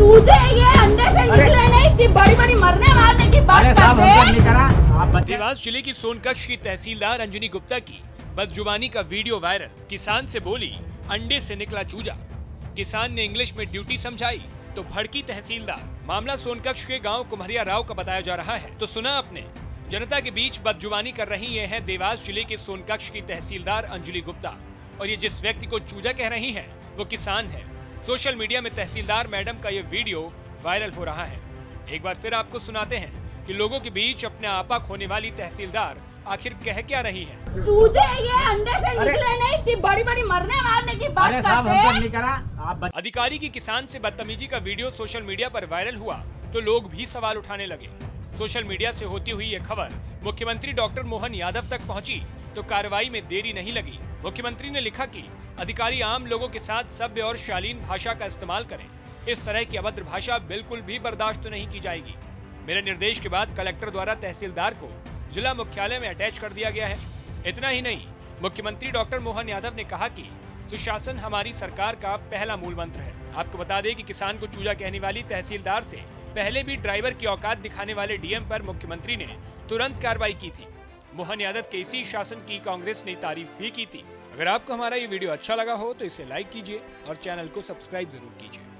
चूजे ये अंडे से निकले नहीं कि बड़ी बड़ी मरने मारने की बात करते। देवास जिले की सोनकच्छ की तहसीलदार अंजनी गुप्ता की बदजुबानी का वीडियो वायरल। किसान से बोली अंडे से निकला चूजा। किसान ने इंग्लिश में ड्यूटी समझाई तो भड़की तहसीलदार। मामला सोनकच्छ के गांव कुम्हरिया राव का बताया जा रहा है। तो सुना आपने, जनता के बीच बदजुबानी कर रही ये है देवास जिले के सोनकच्छ की तहसीलदार अंजलि गुप्ता। और ये जिस व्यक्ति को चूजा कह रही है वो किसान है। सोशल मीडिया में तहसीलदार मैडम का ये वीडियो वायरल हो रहा है। एक बार फिर आपको सुनाते हैं कि लोगों के बीच अपने आपा खोने वाली तहसीलदार आखिर कह क्या रही है। चूजे ये अंडे से निकले नहीं कि बड़ी बड़ी मरने मारने की बात करते। अधिकारी की किसान से बदतमीजी का वीडियो सोशल मीडिया पर वायरल हुआ तो लोग भी सवाल उठाने लगे। सोशल मीडिया से होती हुई ये खबर मुख्यमंत्री डॉक्टर मोहन यादव तक पहुंची तो कार्रवाई में देरी नहीं लगी। मुख्यमंत्री ने लिखा कि अधिकारी आम लोगों के साथ सभ्य और शालीन भाषा का इस्तेमाल करें। इस तरह की अभद्र भाषा बिल्कुल भी बर्दाश्त नहीं की जाएगी। मेरे निर्देश के बाद कलेक्टर द्वारा तहसीलदार को जिला मुख्यालय में अटैच कर दिया गया है। इतना ही नहीं, मुख्यमंत्री डॉक्टर मोहन यादव ने कहा कि सुशासन हमारी सरकार का पहला मूल मंत्र है। आपको बता दें कि किसान को चूजा कहने वाली तहसीलदार से पहले भी ड्राइवर की औकात दिखाने वाले डीएम पर मुख्यमंत्री ने तुरंत कार्रवाई की थी। मोहन यादव के इसी शासन की कांग्रेस ने तारीफ भी की थी। अगर आपको हमारा ये वीडियो अच्छा लगा हो तो इसे लाइक कीजिए और चैनल को सब्सक्राइब जरूर कीजिए।